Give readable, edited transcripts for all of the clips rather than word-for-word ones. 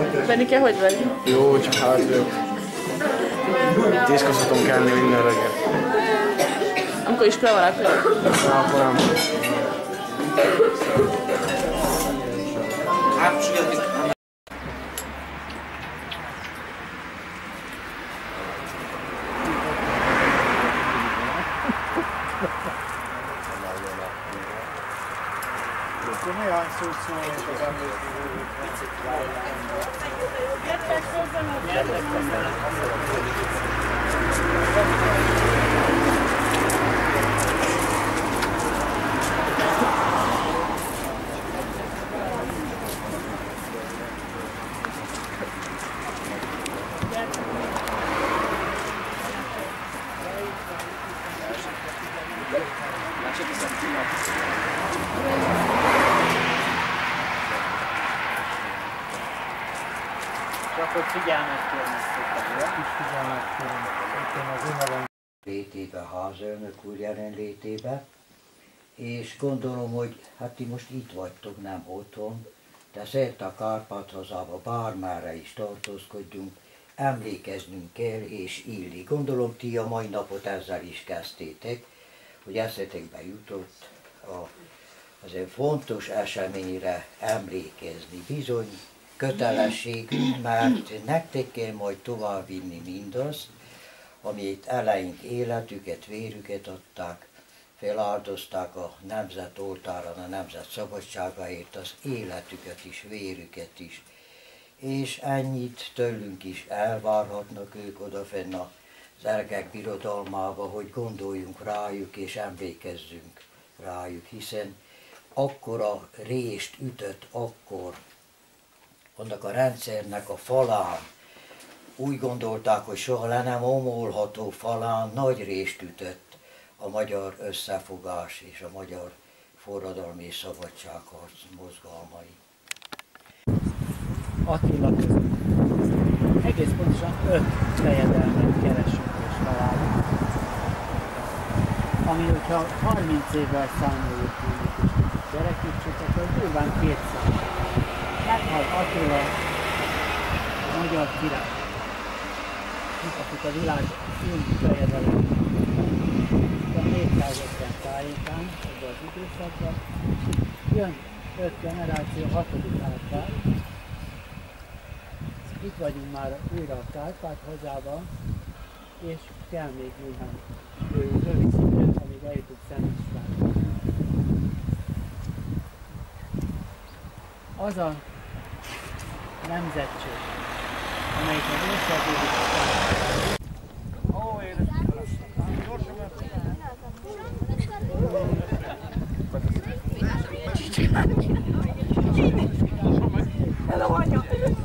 Benike, hogy vagy? Jó, csak hátrébb. 10-kor szoktam kelni minden reggel. Amikor iskola van, akkor? Akkor nem. Olyan szót szólunk az emlékezőről, Akkor figyelmet kérnek szépen, és figyelmet kérnek. Létébe, házelnök úr jelenlétébe, és gondolom, hogy hát ti most itt vagytok, nem otthon, de szerte a Kárpát-hazába bármára is tartózkodjunk, emlékeznünk kell és illik. Gondolom ti a mai napot ezzel is kezdtétek, hogy eszetekbe jutott azért fontos eseményre emlékezni. Bizony kötelességünk, mert nektek kell majd továbbvinni mindazt, amit eleink életüket, vérüket adták, feláldozták a nemzet oltáron, a nemzet szabadságáért, az életüket is, vérüket is. És ennyit tőlünk is elvárhatnak ők odafenn az Ergek birodalmába, hogy gondoljunk rájuk és emlékezzünk rájuk, hiszen akkora rést ütött akkor annak a rendszernek a falán, úgy gondolták, hogy soha le nem omolható falán nagy rést ütött a magyar összefogás és a magyar forradalmi és szabadságharc mozgalmai. Attila között. Egész pontosan 5 fejedelmet keresünk és találunk, ami, hogyha 30 évvel számoljuk és gyerekítsük, akkor durván 200. Meghal Attila, a magyar király. Akik a világ fejedelem a 450 tájékán, ebben az időszakban, jön 5 generáció, 6. Árpád. Itt vagyunk már újra a Kárpát-hazában, és kell még néhány rövid időt, amíg eljutunk Szent. Az a nemzetség, amelyik az országévi Hello, anya!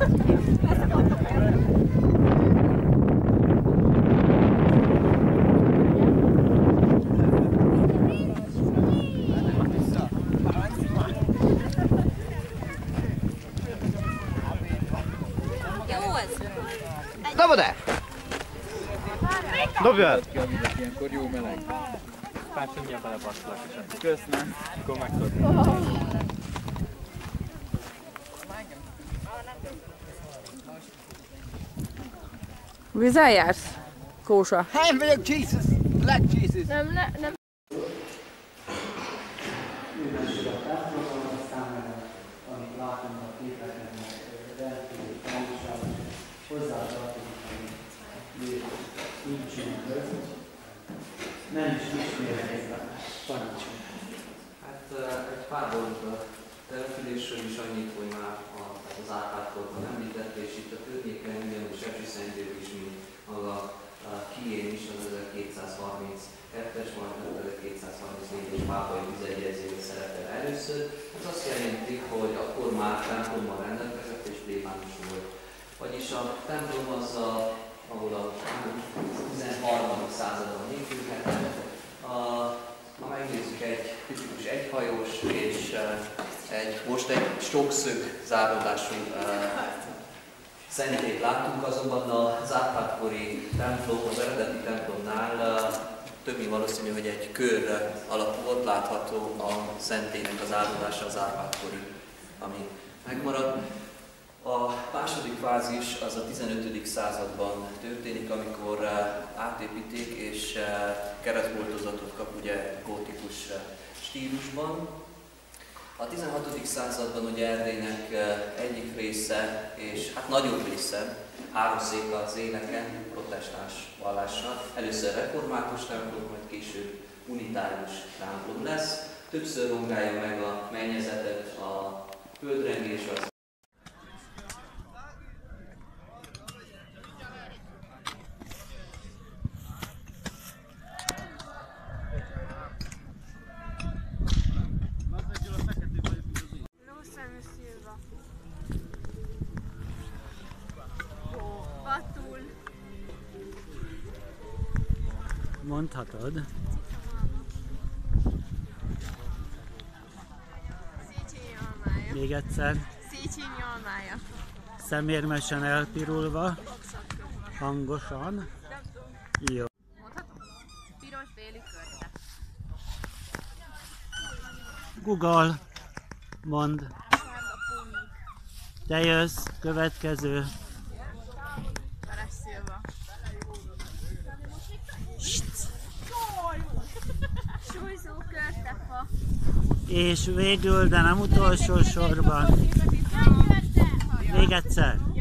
Dobd el! Dobjál! Ilyenkor jó meleg. Pár mindjárt belepasszolak is. Köszönöm. Akkor megtudom. Vizel jársz? Kósa. Én vagyok Jesus! Black Jesus! Nem. amit látunk a képeken, rendkívül tanulságos, hozzátartozik a nincsünkhöz. Nem is ismérek ezt a parancsot. Hát egy pár dolgot a településről is annyit, hogy már az Árpád-korban említett, és itt a környéken ugyanúgy Sepsiszentgyörgy is, mint maga Kijén is az 1232-es, majd 1234-es pápai vizegyezőben szerepel először. Ez azt jelenti, hogy akkor már templommal rendelkezett és plébános volt. Vagyis a templom az, ahol a 13. században épülhetett. Ha megnézzük, egy tipikus egyhajós és most egy sokszög záródású szentét láttunk, azonban az Árpád-kori templom, az eredeti templomnál többé valószínű, hogy egy kör alapú, ott látható a szentének az áradása, az Árpád-kori, ami megmarad. A második fázis az a 15. században történik, amikor átépítik és keresztboltozatot kap ugye gótikus stílusban. A 16. században ugye Erdélynek egyik része, és hát nagyobb része, háromszék az éleken, protestáns vallással. Először református templom, majd később unitárius templom lesz. Többször rongálja meg a mennyezetet, a földrengés, az Mondhatod. Széchenyi almája. Még egyszer. Széchenyi almája. Szemérmesen elpirulva. Hangosan. Jó. Mondhatom? Piros béli körte. Google. Mond. Te jössz. Következő. Veres Szilva. Súlyzó körtefa. És végül, de nem utolsó sorban. Még egyszer.